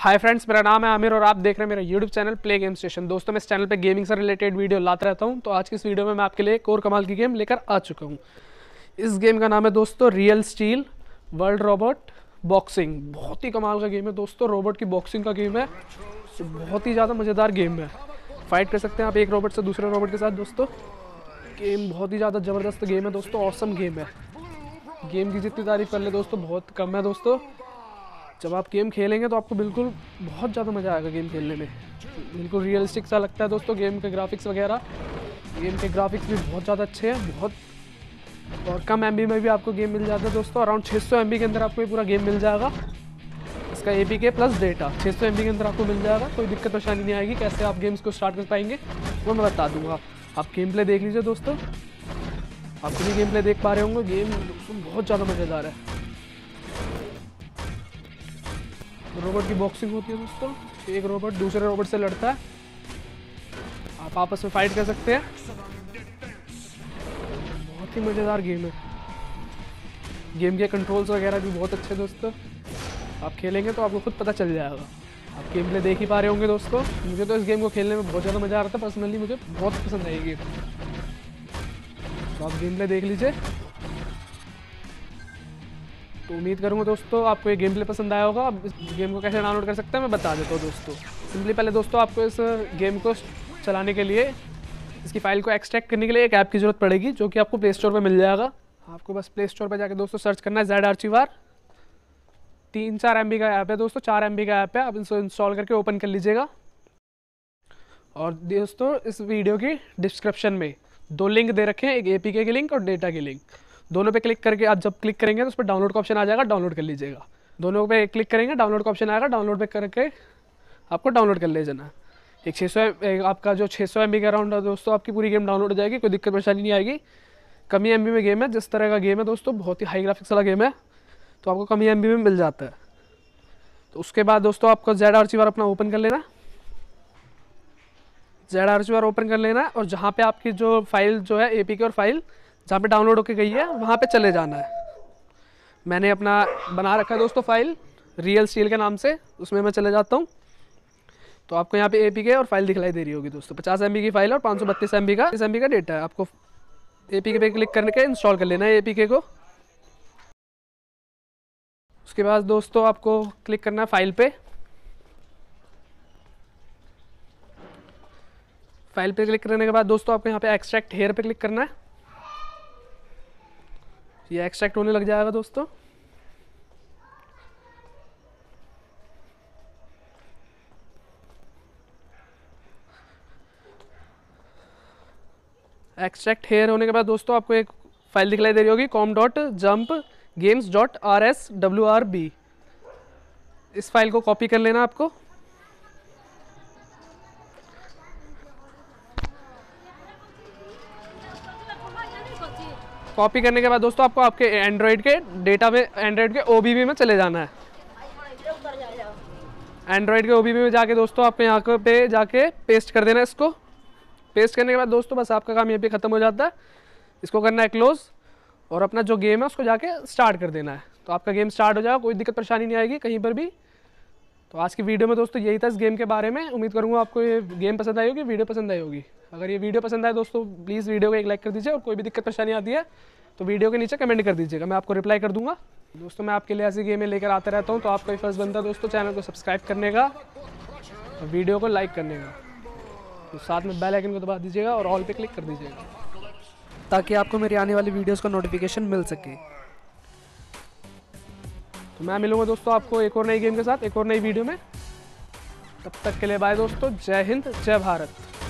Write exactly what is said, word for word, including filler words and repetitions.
Hi friends, मेरा नाम है आमिर और आप देख रहे हैं मेरा YouTube channel play game station. दोस्तों मैं इस चैनल पे गेमिंग से रिलेटेड वीडियो लाता रहता हूं। तो आज की इस वीडियो में मैं आपके लिए एक और कमाल की गेम लेकर आ चुका हूं। इस गेम का नाम है दोस्तों Real Steel World Robot Boxing. बहुत ही कमाल का गेम है दोस्तों, रोबोट की बॉक्सिंग का गेम है। तो बहुत ही ज़्यादा मज़ेदार गेम है। फाइट कर सकते हैं आप एक रोबोट से दूसरे रोबोट के साथ दोस्तों। गेम बहुत ही ज़्यादा ज़बरदस्त गेम है दोस्तों, ऑसम गेम है। गेम की जितनी तारीफ कर ले दोस्तों बहुत कम है दोस्तों। जब आप गेम खेलेंगे तो आपको बिल्कुल बहुत ज़्यादा मज़ा आएगा गेम खेलने में। बिल्कुल रियलिस्टिक सा लगता है दोस्तों गेम के ग्राफिक्स वगैरह। गेम के ग्राफिक्स भी बहुत ज़्यादा अच्छे हैं, बहुत और कम एम बी में भी आपको गेम मिल जाता है दोस्तों। अराउंड छः सौ एम बी के अंदर आपको ये पूरा गेम मिल जाएगा। इसका A P K plus data छः सौ एम बी के अंदर आपको मिल जाएगा। कोई दिक्कत परेशानी नहीं आएगी। कैसे आप गेम्स को स्टार्ट कर पाएंगे वो मैं बता दूँगा। आप गेम प्ले देख लीजिए दोस्तों, आप भी गेम प्ले देख पा रहे होंगे। गेम बहुत ज़्यादा मज़ेदार है। रोबोट की बॉक्सिंग होती है दोस्तों। एक रोबोट दूसरे रोबोट से लड़ता है, आप आपस में फाइट कर सकते हैं। बहुत ही मज़ेदार गेम है। गेम के कंट्रोल्स वगैरह भी बहुत अच्छे दोस्तों। आप खेलेंगे तो आपको खुद पता चल जाएगा। आप गेम प्ले देख ही पा रहे होंगे दोस्तों। मुझे तो इस गेम को खेलने में बहुत ज़्यादा मज़ा आ रहा था। पर्सनली मुझे बहुत पसंद आई गेम। तो आप गेम प्ले देख लीजिए। तो उम्मीद करूँगा दोस्तों आपको ये गेम प्ले पसंद आया होगा। अब इस गेम को कैसे डाउनलोड कर सकते हैं मैं बता देता हूँ दोस्तों। सिंपली पहले दोस्तों आपको इस गेम को चलाने के लिए इसकी फ़ाइल को एक्सट्रैक्ट करने के लिए एक ऐप की ज़रूरत पड़ेगी, जो कि आपको प्ले स्टोर पर मिल जाएगा। आपको बस प्ले स्टोर पर जाकर दोस्तों सर्च करना है जेड आर्चिवार। तीन चार एम बी का ऐप है दोस्तों, चार एम बी का ऐप है। आप इसको इंस्टॉल करके ओपन कर लीजिएगा। और दोस्तों इस वीडियो की डिस्क्रिप्शन में दो लिंक दे रखे हैं, एक ए पी के की लिंक और डेटा की लिंक। दोनों पे क्लिक करके आप जब क्लिक करेंगे तो उस पर डाउनलोड का ऑप्शन आ जाएगा, डाउनलोड कर लीजिएगा। दोनों पे क्लिक करेंगे डाउनलोड का ऑप्शन आएगा, डाउनलोड पे करके आपको डाउनलोड कर ले जाना। एक छः सौ आपका जो छः सौ एम बी का अराउंड है दोस्तों, आपकी पूरी गेम डाउनलोड हो जाएगी। कोई दिक्कत परेशानी नहीं आएगी। कमी एम बी में गेम है। जिस तरह का गेम है दोस्तों, बहुत ही हाई ग्राफिक्स वाला गेम है, तो आपको कमी एम बी में मिल जाता है। तो उसके बाद दोस्तों आपको जेड आर्चिवार अपना ओपन कर लेना। जेड आर्चिवार ओपन कर लेना और जहाँ पे आपकी जो फाइल जो है ए पी के और फाइल जहाँ पे डाउनलोड होके गई है वहाँ पे चले जाना है। मैंने अपना बना रखा है दोस्तों फाइल रियल स्टील के नाम से, उसमें मैं चले जाता हूँ। तो आपको यहाँ पे ए पी के और फाइल दिखलाई दे रही होगी दोस्तों। पचास एम बी की फाइल और पाँच सौ बत्तीस एम बी का एम बी का डेटा है। आपको ए पी के पे क्लिक करने के इंस्टॉल कर लेना है ए पी के को। उसके बाद दोस्तों आपको क्लिक करना है फाइल पे। फाइल पे क्लिक करने के बाद दोस्तों आपको यहाँ पे एक्सट्रैक्ट हेयर पे क्लिक करना है। ये एक्सट्रैक्ट होने लग जाएगा दोस्तों। एक्सट्रैक्ट हेयर होने के बाद दोस्तों आपको एक फाइल दिखलाई दे रही होगी com dot jump games dot R S W R B. इस फाइल को कॉपी कर लेना आपको। कॉपी करने के बाद दोस्तों आपको आपके एंड्रॉइड के डेटा में एंड्रॉइड के ओ बी बी में चले जाना है। एंड्रॉइड के ओ बी बी में जाके दोस्तों आपको यहाँ पे जाके पेस्ट कर देना है। इसको पेस्ट करने के बाद दोस्तों बस आपका काम यहाँ पे ख़त्म हो जाता है। इसको करना है क्लोज और अपना जो गेम है उसको जाके स्टार्ट कर देना है। तो आपका गेम स्टार्ट हो जाएगा। कोई दिक्कत परेशानी नहीं आएगी कहीं पर भी। तो आज की वीडियो में दोस्तों यही था इस गेम के बारे में। उम्मीद करूँगा आपको ये गेम पसंद आई होगी, वीडियो पसंद आई होगी। अगर ये वीडियो पसंद आए दोस्तों प्लीज़ वीडियो को एक लाइक कर दीजिए और कोई भी दिक्कत परेशानी आती है तो वीडियो के नीचे कमेंट कर दीजिएगा, मैं आपको रिप्लाई कर दूंगा। दोस्तों मैं आपके लिए ऐसी गेमें लेकर आता रहता हूँ, तो आपका ही फर्ज बनता है दोस्तों चैनल को सब्सक्राइब करने का और वीडियो को लाइक करने का। तो साथ में बेल आइकन को दबा दीजिएगा और ऑल पे क्लिक कर दीजिएगा, ताकि आपको मेरी आने वाली वीडियोस का नोटिफिकेशन मिल सके। तो मैं मिलूंगा दोस्तों आपको एक और नई गेम के साथ एक और नई वीडियो में। तब तक के लिए बाय दोस्तों। जय हिंद, जय भारत।